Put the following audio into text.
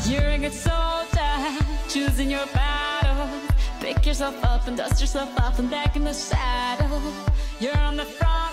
You're a good soldier, choosing your battle. Pick yourself up and dust yourself off and back in the saddle. You're on the front